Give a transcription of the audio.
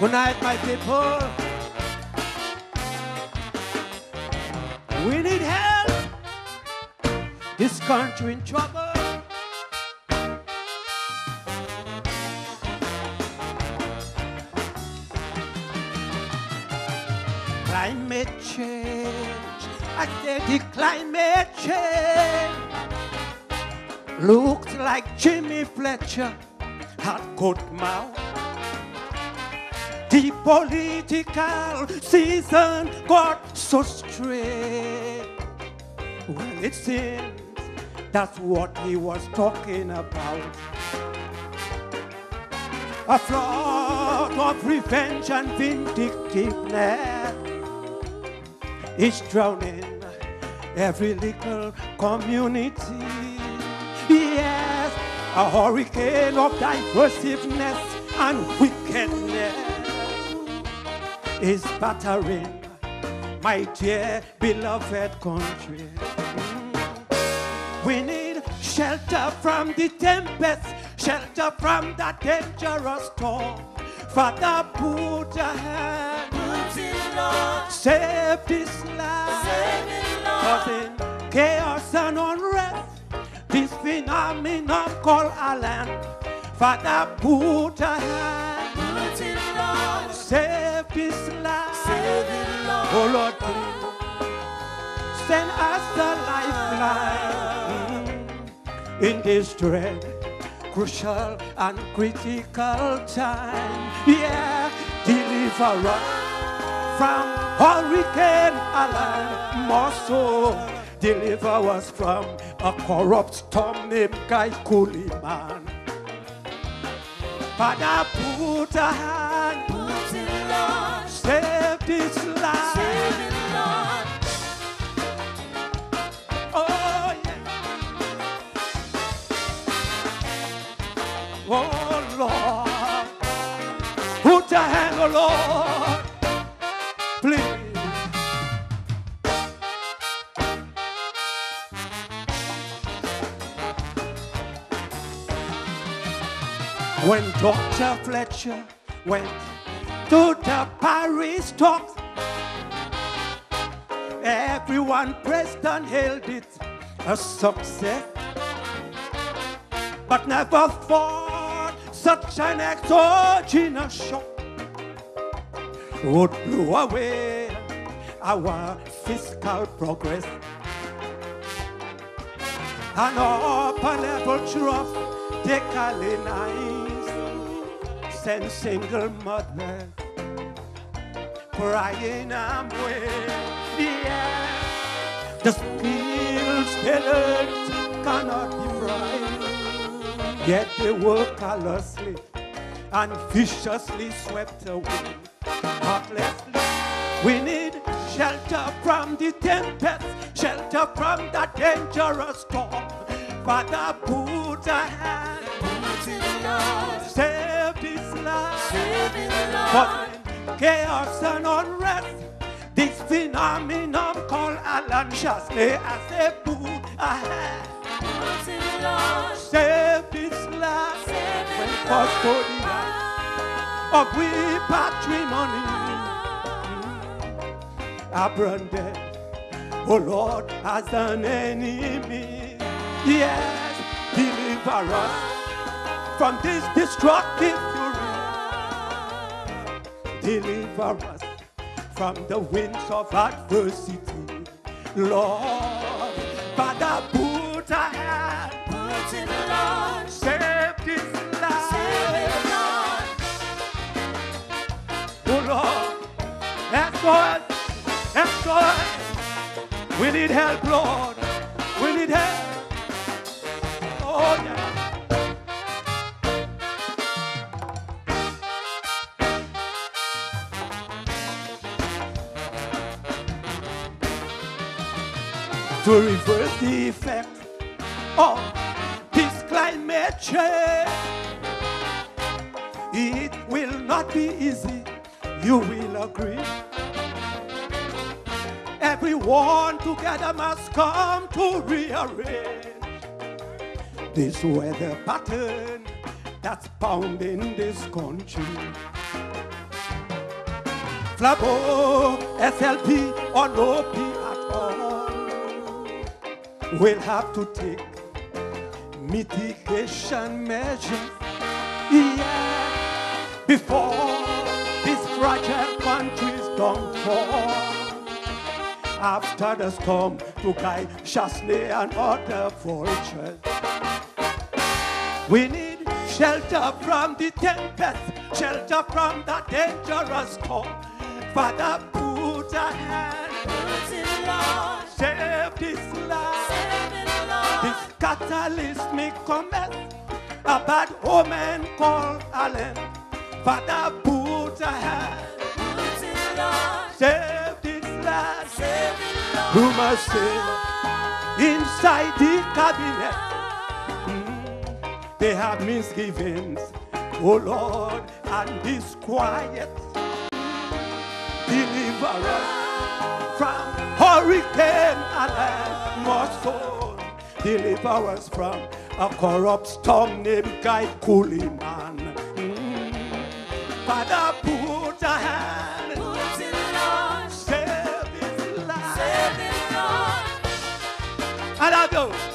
Good night, my people. We need help. This country in trouble. Climate change, I say the climate change looks like Jimmy Fletcher had good mouth. The political season got so straight. Well, it seems that's what he was talking about. A flood of revenge and vindictiveness is drowning every little community. Yes, a hurricane of divisiveness and wickedness is battering my dear beloved country. We need shelter from the tempest, shelter from the dangerous storm. Father, put your hand, save this land, causing chaos and unrest, this phenomenon called a land. Father, put your hand, save this land, oh Lord, please, send us a lifeline in this dread, crucial and critical time. Yeah, deliver us from hurricane Alan, more so deliver us from a corrupt storm named Guy Cooliman. Father, put a hand, save this land. Oh yeah. Oh Lord, put a hand, oh Lord, please. When Dr. Fletcher went to the Paris talks, everyone praised and hailed it a success, but never thought such an exogenous shock would blow away our fiscal progress. An upper-level trough decolonized, send single mothers crying away. Yeah, the skilled talent cannot be bribed, yet they work callously and viciously swept away. Heartlessly, we need shelter from the tempest, shelter from the dangerous storm. Father, put a hand, save this land, but chaos and unrest, this phenomenon called Alan Shasley, I say put a hand, save this land, when custodian of we patrimony are branded, oh Lord, as an enemy. Yes, deliver us from this destructive fury. Deliver us from the winds of adversity. Lord, Father, put a hand, save this land. Oh Lord, that's all. We need help, Lord. We need help. Oh, yeah. To reverse the effect of this climate change, it will not be easy, you will agree. Everyone together must come to rearrange this weather pattern that's pounding this country. Flabo, SLP, or no P at all. We'll have to take mitigation measures, yeah, before this fragile country's downfall. After the storm to guide Chasney and other vultures, we need shelter from the tempest, shelter from the dangerous storm. Father, put a hand, save this land. This catalysmic comment, a bad woman called Allen. Father, put a hand, save this land. Who must say, inside the cabinet, they have misgivings, oh Lord, and disquiet. Deliver us from hurricane and more so. Deliver us from a corrupt storm named Guy Cooliman. Father, put a hand, save this land. And I go.